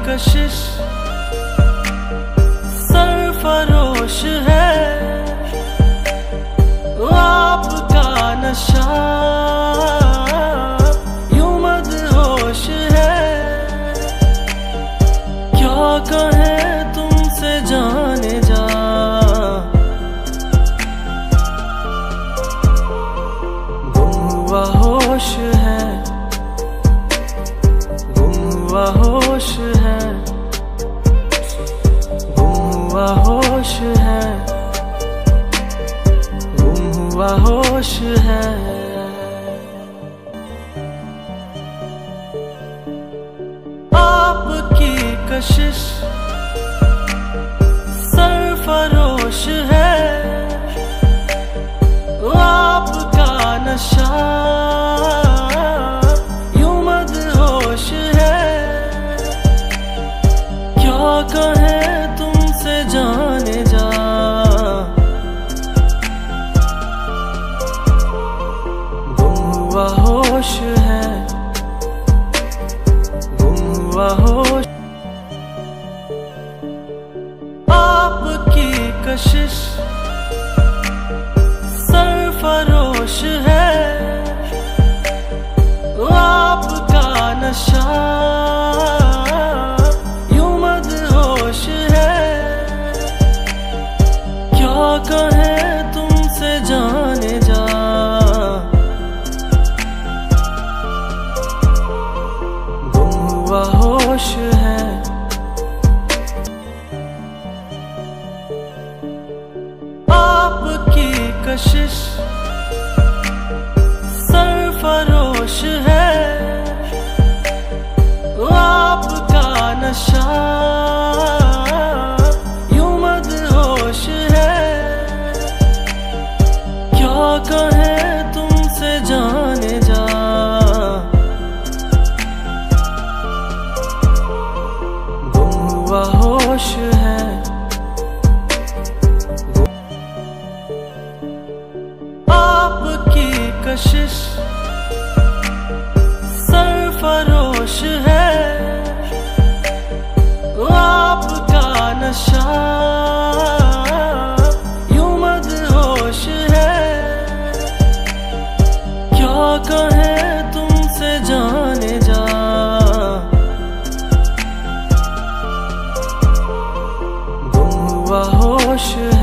कशिश सरफरोश है, आपका नशा यूं मदहोश है। क्या कहें तुमसे जाने जा, गुम हुआ होश है, गुम हुआ होश है, गुम हुआ होश है, गुम हुआ होश है। आपकी कशिश सरफरोश है, आपका नशा यूं मदहोश है। क्या कहें तुमसे जाने जा, गुम हुआ होश है, गुम हुआ होश। आपकी कशिश सरफरोश है, आपका नशा यूं मदहोश है। क्या कहें तुमसे जाने जा, गुम हुआ होश है। आपकी कशिश सरफरोश है, आपका नशा यूं मदहोश है। क्या कहें तुमसे जाने जा, गुम हुआ होश है। आपकी कशिश सरफरोश है, आपका नशा यूं मदहोश है। क्या कहें तुमसे जाने जा, गुम हुआ होश है।